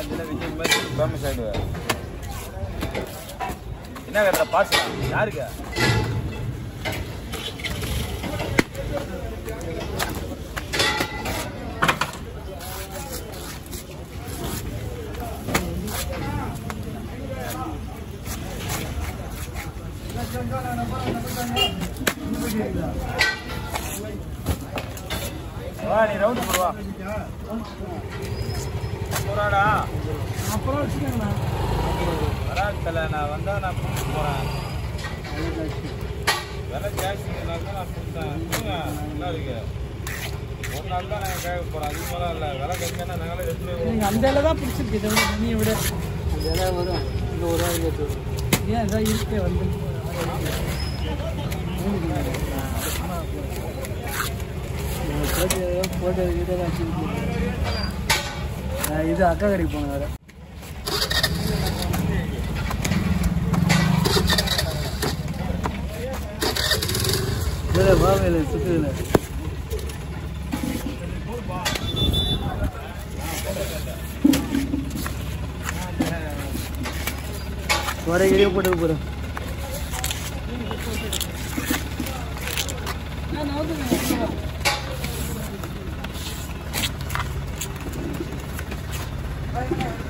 Famous ஆகிடுவேன். என்ன கேட்குற parcel யாருக்கு? வா நீ ரவுண்டு போடுவா போறாடா. அப்புறம் வச்சுக்கோங்கண்ணா வராதுல நான் வந்தால் நான் கூப்பிட்டு போகிறேன். விலை ஜாஸ்தினால தான் நான் கொடுத்தேன். நல்லா இருக்கு. ஒரு நாள் தான் நாங்கள் கேட்க போகிறோம். அதிகமாக இல்லை. விலை கம்மியான நாங்களே எடுத்துகிட்டு நீங்கள் அந்த இலை தான் பிடிச்சிருக்கு. இதை விட தண்ணியை விட அந்த இலை வரும். இந்த ஒரு ஆள் ஏன் இதான் இருக்கே வந்து போட்டு இது அக்கா கடைக்கு போனேன் வேறு. வேலை வாவையில் சுற்றுல வரைகிறியே போட்டு போகிறேன். Right now.